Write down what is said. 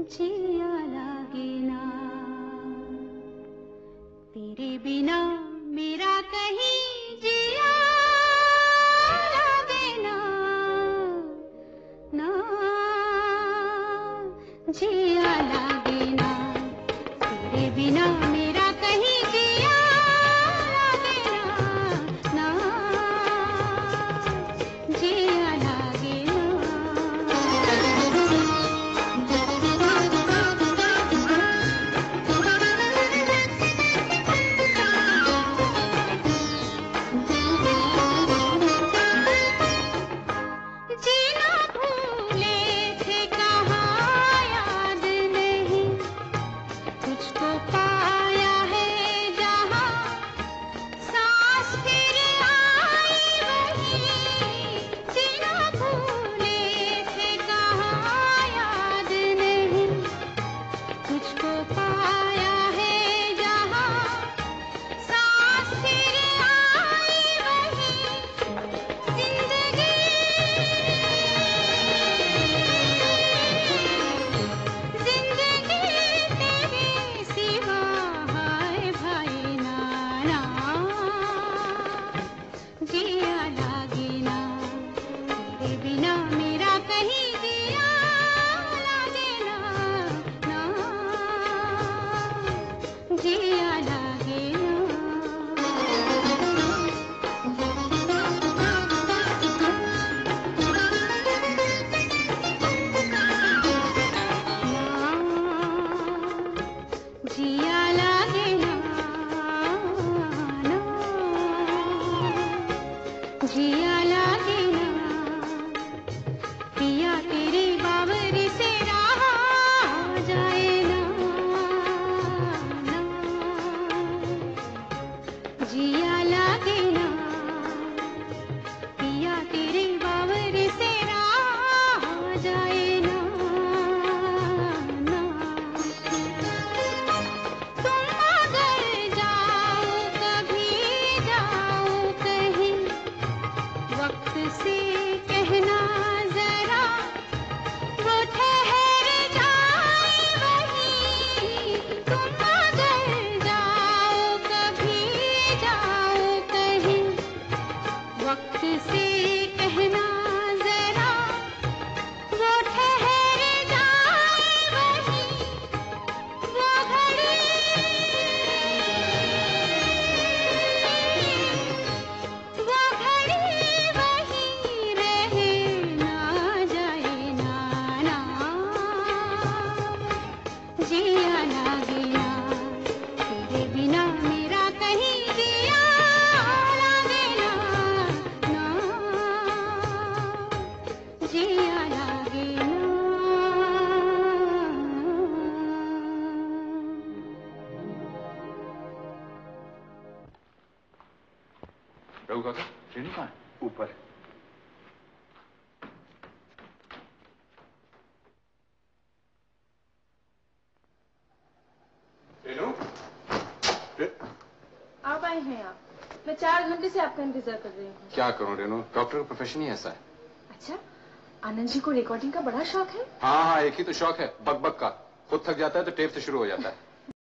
जिया लागे ना, तेरे बिना मेरा कहीं जिया लागे ना, ना जिया लागे ना, तेरे बिना मेरा कहीं जिया लागे ना, ना जिया लागे ना। जीना भूले थे कहाँ याद नहीं, तुझको पाया है जहाँ सांस फिर आई वहीं। जीना भूले थे कहाँ याद नहीं, तुझको पाया है जहाँ सांस फिर आई वहीं। जिंदगी जिंदगी तेरे सिवा हाय भाई नाना, जिया लागे ना, तेरे बिना मेरा कहीं जिया लागे ना, ना जिया लागे ना। जिया लागे ना, ना जिया लागे ना, पिया तेरे बावरी से रहा जाए ना, ना जिया लागे ना, पिया तेरे बावरी से रहा जाए ना, ना तुम अगर जाओ कभी जाओ कहीं, वक्त से कहना जरा वो ठहर जाए वहीं। तुम अगर जाओ कभी जाओ कहीं, वक्त से कहना जरा वो ठहर जाए वहीं। वो घड़ी वहीं रहे ना जाए ना, ना जिया लागे ना, तेरे बिना मेरा कहीं जिया लागे ना, ना जिया लागे ना। रघु काका, रेनू कहाँ है? ऊपर। रेनू? आप आए हैं आप? मैं 4 घंटे से आपका इंतजार कर रही हूँ। क्या करूं रेनू, डॉक्टर का प्रोफेशन ही ऐसा है। अच्छा, आनंद जी को रिकॉर्डिंग का बड़ा शौक है? हाँ हाँ, एक ही तो शौक है, बक बक का। खुद थक जाता है तो टेप से शुरू हो जाता है।